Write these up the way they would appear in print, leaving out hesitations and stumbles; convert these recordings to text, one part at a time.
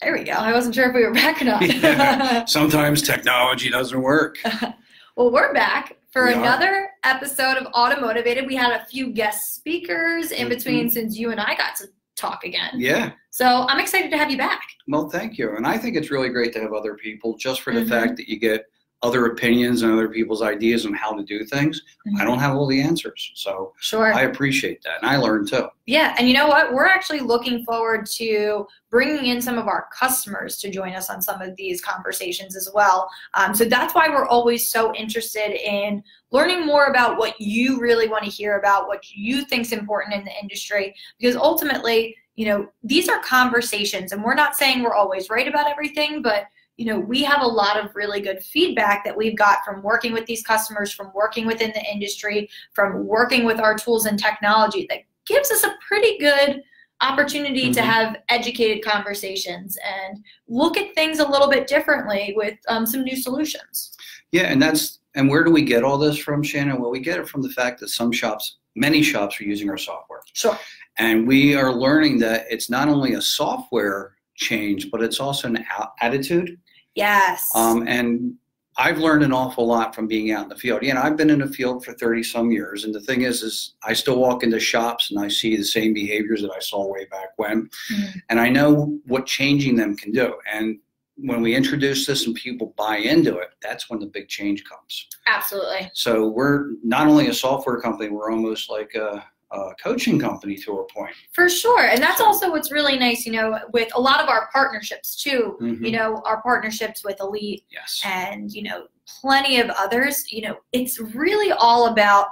There we go. I wasn't sure if we were back or not. Yeah, sometimes technology doesn't work. Well, we're back for We are. another episode of Automotivated. We had a few guest speakers in between since you and I got to talk again. Yeah. So I'm excited to have you back. Well, thank you. And I think it's really great to have other people just for the fact that you get other opinions and other people's ideas on how to do things. I don't have all the answers. So Sure. I appreciate that. And I learned too. Yeah, and you know what? We're actually looking forward to bringing in some of our customers to join us on some of these conversations as well. So that's why we're always so interested in learning more about what you really want to hear about, what you think is important in the industry, because ultimately, you know, these are conversations, and we're not saying we're always right about everything, but you know, we have a lot of really good feedback that we've got from working with these customers, from working within the industry, from working with our tools and technology that gives us a pretty good opportunity to have educated conversations and look at things a little bit differently with some new solutions. Yeah, and where do we get all this from, Shannon? Well, we get it from the fact that many shops are using our software. Sure. And we are learning that it's not only a software change, but it's also an attitude. Yes. And I've learned an awful lot from being out in the field. You know, I've been in the field for 30 some years. And the thing is I still walk into shops and I see the same behaviors that I saw way back when. And I know what changing them can do. And when we introduce this and people buy into it, that's when the big change comes. Absolutely. So we're not only a software company, we're almost like a coaching company to a point. For sure. And that's also what's really nice, you know, with a lot of our partnerships too, you know, our partnerships with Elite and, you know, plenty of others, you know, it's really all about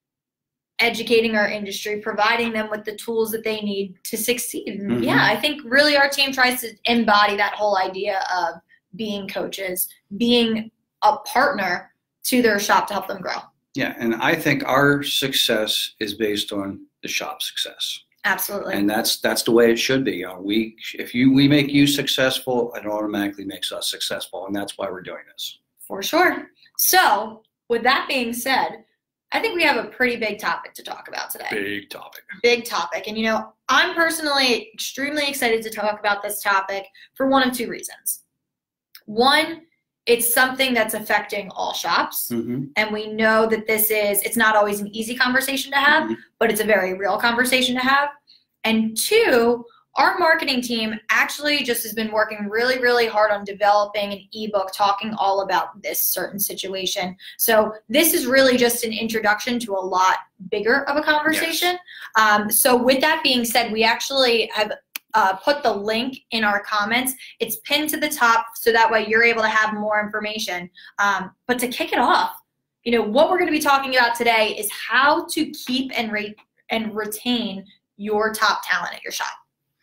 educating our industry, providing them with the tools that they need to succeed. And yeah, I think really our team tries to embody that whole idea of being coaches, being a partner to their shop to help them grow. Yeah, and I think our success is based on the shop's success. Absolutely. And that's the way it should be. We make you successful, it automatically makes us successful, and that's why we're doing this. For sure. So, with that being said, I think we have a pretty big topic to talk about today. Big topic. Big topic. And you know, I'm personally extremely excited to talk about this topic for one of two reasons. One, it's something that's affecting all shops. And we know that it's not always an easy conversation to have, but it's a very real conversation to have. And two, our marketing team actually just has been working really, really hard on developing an ebook talking all about this certain situation. So this is really just an introduction to a lot bigger of a conversation. So with that being said, we actually have put the link in our comments. It's pinned to the top so that way you're able to have more information. But to kick it off, you know, what we're going to be talking about today is how to keep and retain your top talent at your shop.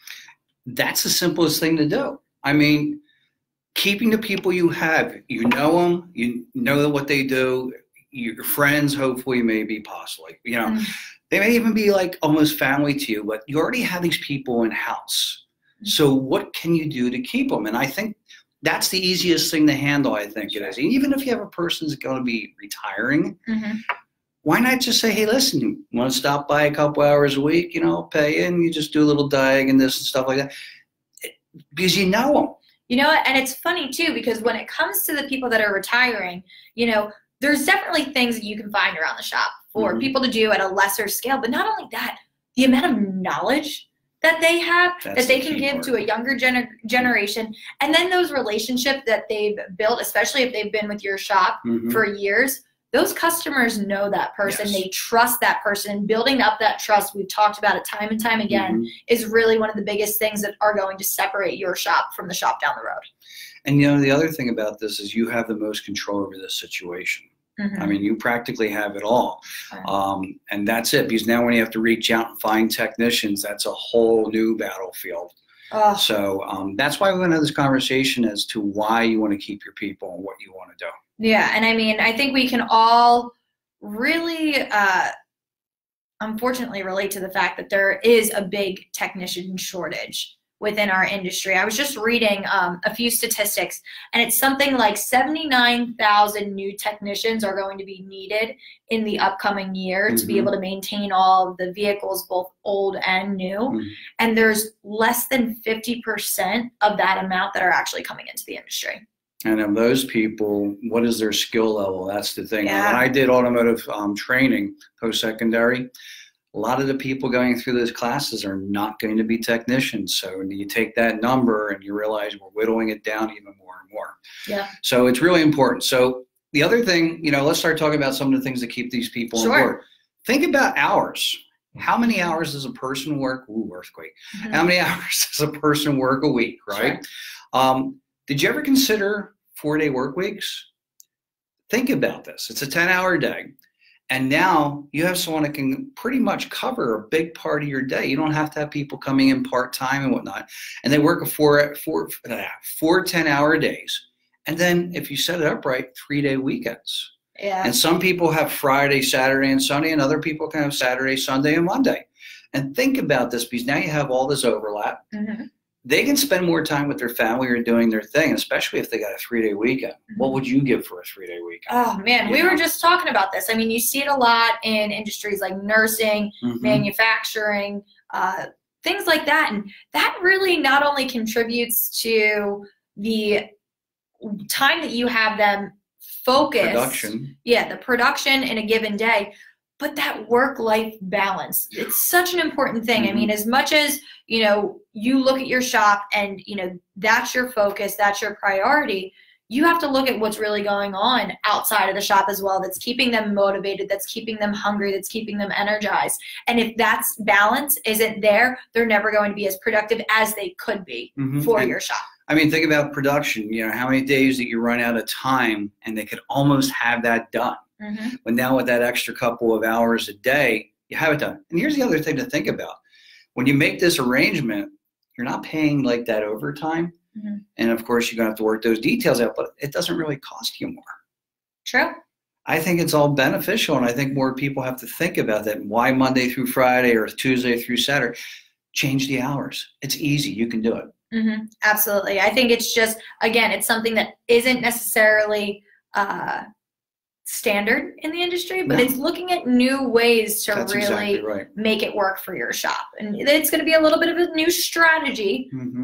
That's the simplest thing to do. I mean, keeping the people you have, you know them, you know what they do, your friends, hopefully, maybe, possibly, you know. They may even be like almost family to you, but you already have these people in house. So what can you do to keep them? And I think that's the easiest thing to handle, I think it is. Even if you have a person that's going to be retiring, why not just say, hey, listen, you want to stop by a couple hours a week, you know, I'll pay you, and you just do a little diag and this and stuff like that. Because you know them. You know what? And it's funny, too, because when it comes to the people that are retiring, you know, there's definitely things that you can find around the shop for people to do at a lesser scale. But not only that, the amount of knowledge that they have, that they can give to a younger generation, and then those relationships that they've built, especially if they've been with your shop for years, those customers know that person. They trust that person. Building up that trust, we've talked about it time and time again, is really one of the biggest things that are going to separate your shop from the shop down the road. And, you know, the other thing about this is you have the most control over this situation. I mean, you practically have it all. And that's it, because now when you have to reach out and find technicians, that's a whole new battlefield. So that's why we want to have this conversation as to why you want to keep your people and what you want to do. Yeah, and I mean, I think we can all really, unfortunately, relate to the fact that there is a big technician shortage within our industry. I was just reading a few statistics, and it's something like 79,000 new technicians are going to be needed in the upcoming year to be able to maintain all of the vehicles, both old and new. And there's less than 50% of that amount that are actually coming into the industry. And of those people, what is their skill level? That's the thing. Yeah. When I did automotive training, post-secondary, a lot of the people going through those classes are not going to be technicians. So you take that number and you realize we're whittling it down even more and more. Yeah. So it's really important. So the other thing, let's start talking about some of the things that keep these people on board. Think about hours. How many hours does a person work? Ooh, earthquake. How many hours does a person work a week, right? Sure. Did you ever consider 4-day work weeks? Think about this. It's a 10-hour day. And now you have someone that can pretty much cover a big part of your day. You don't have to have people coming in part-time and whatnot. And they work four 10-hour days. And then if you set it up right, 3-day weekends. Yeah. And some people have Friday, Saturday, and Sunday, and other people can have Saturday, Sunday, and Monday. And think about this, because now you have all this overlap. They can spend more time with their family or doing their thing, especially if they got a 3-day weekend. What would you give for a 3-day weekend? Oh, man, we were just talking about this. I mean, you see it a lot in industries like nursing, manufacturing, things like that. And that really not only contributes to the time that you have them focused. The production in a given day. But that work-life balance, it's such an important thing. I mean, as much as, you look at your shop and, that's your focus, that's your priority, you have to look at what's really going on outside of the shop as well that's keeping them motivated, that's keeping them hungry, that's keeping them energized. And if that balance isn't there, they're never going to be as productive as they could be for your shop. I mean, think about production. How many days that you run out of time and they could almost have that done. But now with that extra couple of hours a day, you have it done. And here's the other thing to think about. When you make this arrangement, you're not paying like that overtime. And of course, you're going to have to work those details out, but it doesn't really cost you more. True. I think it's all beneficial, and I think more people have to think about that. Why Monday through Friday or Tuesday through Saturday? Change the hours. It's easy. You can do it. Absolutely. I think it's just, again, it's something that isn't necessarily standard in the industry, but it's looking at new ways to really make it work for your shop. And it's going to be a little bit of a new strategy,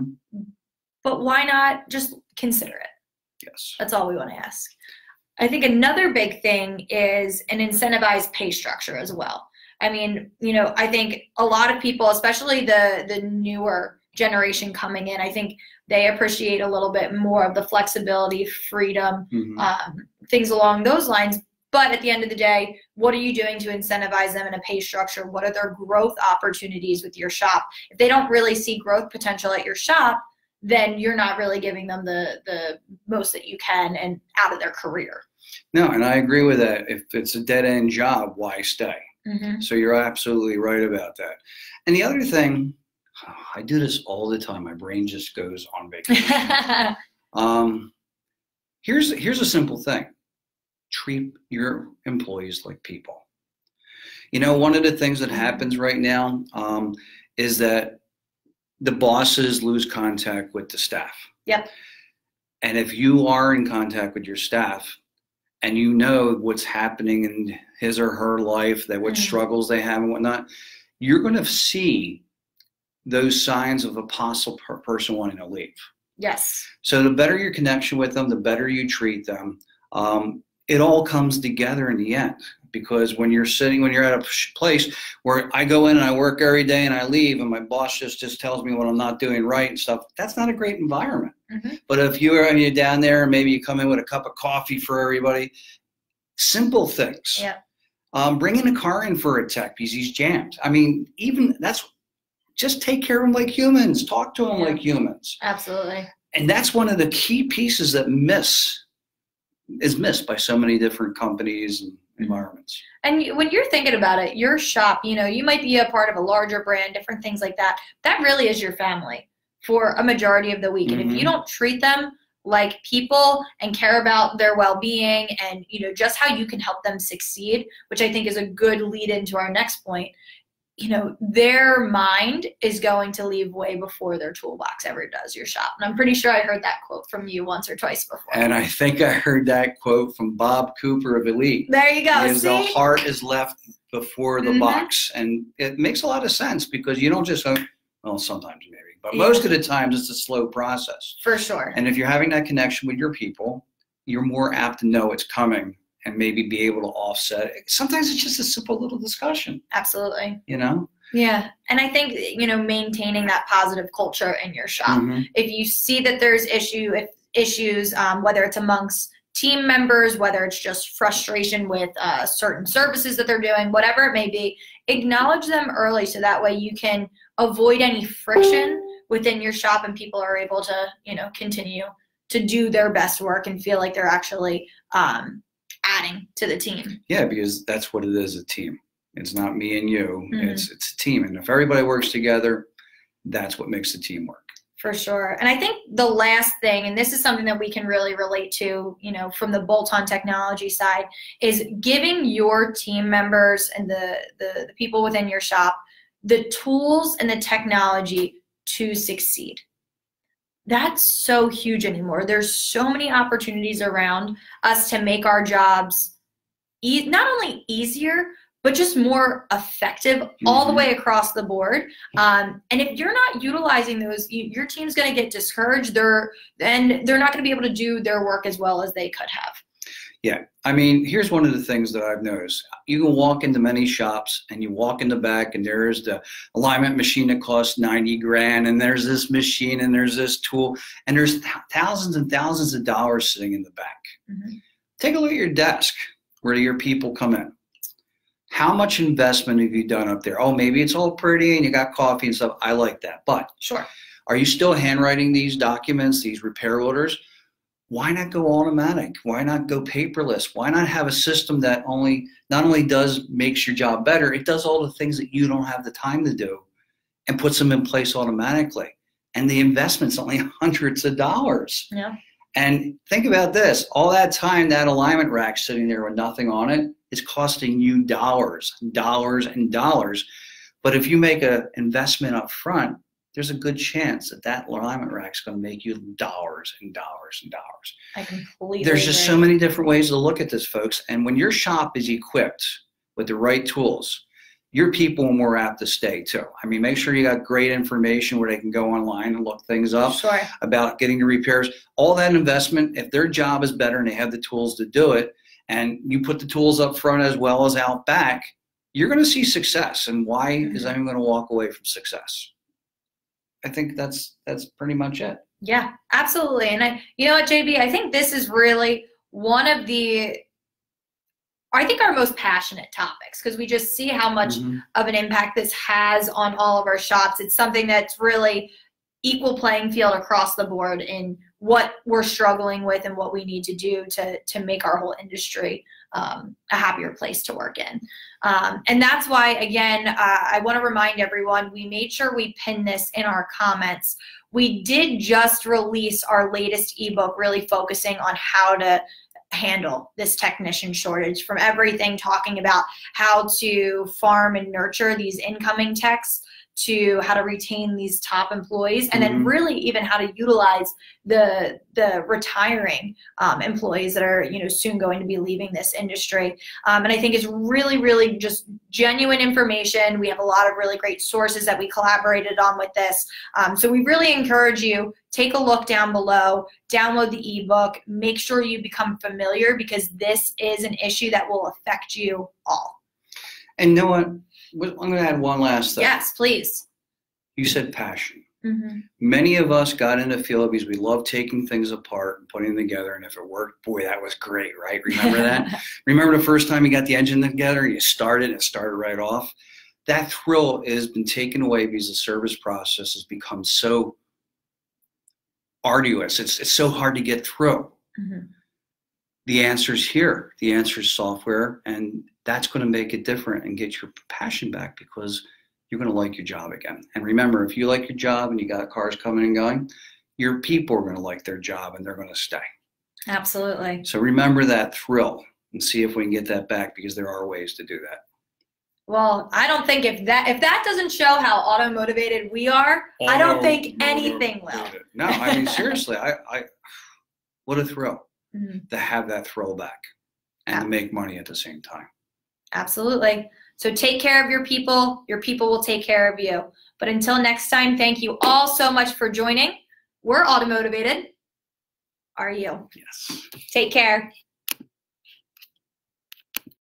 but why not just consider it? Yes. That's all we want to ask. I think another big thing is an incentivized pay structure as well. I mean, I think a lot of people, especially the newer generation coming in, I think they appreciate a little bit more of the flexibility, freedom, things along those lines. But at the end of the day, what are you doing to incentivize them in a pay structure? What are their growth opportunities with your shop? If they don't really see growth potential at your shop, then you're not really giving them the most that you can and out of their career. No, and I agree with that. If it's a dead-end job, why stay? So you're absolutely right about that. And the other thing, I do this all the time. My brain just goes on vacation. Here's a simple thing. Treat your employees like people. One of the things that happens right now is that the bosses lose contact with the staff. Yep. And if you are in contact with your staff and you know what's happening in his or her life, that what struggles they have and whatnot, you're going to see those signs of a possible person wanting to leave. Yes. So the better your connection with them, the better you treat them. It all comes together in the end, because when you're at a place where I go in and I work every day and I leave and my boss just tells me what I'm not doing right and stuff, that's not a great environment. But if you're down there and maybe you come in with a cup of coffee for everybody, simple things. Bringing a car in for a tech because he's jammed. I mean, just take care of them like humans. Talk to them like humans. Absolutely. And that's one of the key pieces that is missed by so many different companies and environments. And when you're thinking about it, your shop, you might be a part of a larger brand, different things like that. That really is your family for a majority of the week. And if you don't treat them like people and care about their well-being and, just how you can help them succeed, which I think is a good lead into our next point, their mind is going to leave way before their toolbox ever does your shop. And I'm pretty sure I heard that quote from you once or twice before. And I think I heard that quote from Bob Cooper of Elite. There you go. Because the heart is left before the box. And it makes a lot of sense because you don't just, well, sometimes maybe, but most of the times it's a slow process. For sure. And if you're having that connection with your people, you're more apt to know it's coming and maybe be able to offset it. Sometimes it's just a simple little discussion. Absolutely. Yeah. And I think, maintaining that positive culture in your shop. If you see that there's issues, whether it's amongst team members, whether it's just frustration with certain services that they're doing, whatever it may be, acknowledge them early so that way you can avoid any friction within your shop and people are able to, continue to do their best work and feel like they're actually adding to the team. Yeah, because that's what it is, a team. It's not me and you. It's a team. And if everybody works together, that's what makes the team work. For sure. And I think the last thing, and this is something that we can really relate to, from the bolt-on technology side, is giving your team members and the people within your shop the tools and the technology to succeed. That's so huge anymore. There's so many opportunities around us to make our jobs not only easier, but just more effective all the way across the board. And if you're not utilizing those, your team's going to get discouraged. They're not going to be able to do their work as well as they could have. Yeah. I mean, here's one of the things that I've noticed. You can walk into many shops and you walk in the back and there's the alignment machine that costs 90 grand and there's this machine and there's this tool and there's thousands and thousands of dollars sitting in the back. Take a look at your desk where your people come in. How much investment have you done up there? Oh, maybe it's all pretty and you got coffee and stuff. I like that. But sure, are you still handwriting these documents, these repair orders? Why not go automatic? Why not go paperless? Why not have a system that not only makes your job better, it does all the things that you don't have the time to do and puts them in place automatically. And the investment's only hundreds of dollars. Yeah. And think about this, all that time, that alignment rack sitting there with nothing on it is costing you dollars, dollars, and dollars. But if you make an investment up front, there's a good chance that alignment rack is going to make you dollars and dollars and dollars. I completely There's just agree. so many different ways to look at this, folks. And when your shop is equipped with the right tools, your people are more apt to stay too. I mean, make sure you got great information where they can go online and look things up about getting the repairs. All that investment, if their job is better and they have the tools to do it, and you put the tools up front as well as out back, you're going to see success. And why is anyone going to walk away from success? I think that's pretty much it. Yeah, absolutely. And you know what, JB, I think this is really one of our most passionate topics because we just see how much of an impact this has on all of our shops. It's something that's really equal playing field across the board in what we're struggling with and what we need to do to make our whole industry a happier place to work in. And that's why, again, I want to remind everyone, we made sure we pin this in our comments. We did just release our latest ebook really focusing on how to handle this technician shortage, from everything talking about how to farm and nurture these incoming techs to how to retain these top employees, and then really even how to utilize the retiring employees that are soon going to be leaving this industry. And I think it's really, really just genuine information. We have a lot of really great sources that we collaborated on with this. So we really encourage you, take a look down below, download the ebook, make sure you become familiar because this is an issue that will affect you all. And you know what? I'm going to add one last thing. Yes, please. You said passion. Many of us got into the field because we love taking things apart and putting them together. And if it worked, boy, that was great, right? Remember that? Remember the first time you got the engine together, you started, it started right off? That thrill has been taken away because the service process has become so arduous. It's so hard to get through. The answer's here. The answer is software, and that's going to make it different and get your passion back because you're going to like your job again. And remember, if you like your job and you got cars coming and going, your people are going to like their job and they're going to stay. Absolutely. So remember that thrill and see if we can get that back because there are ways to do that. Well, I don't think if that doesn't show how auto-motivated we are, I don't think anything will. No, I mean, seriously, I what a thrill to have that throwback and to make money at the same time. Absolutely. So take care of your people will take care of you. But until next time, thank you all so much for joining. We're auto-motivated. Are you? Yes. Take care.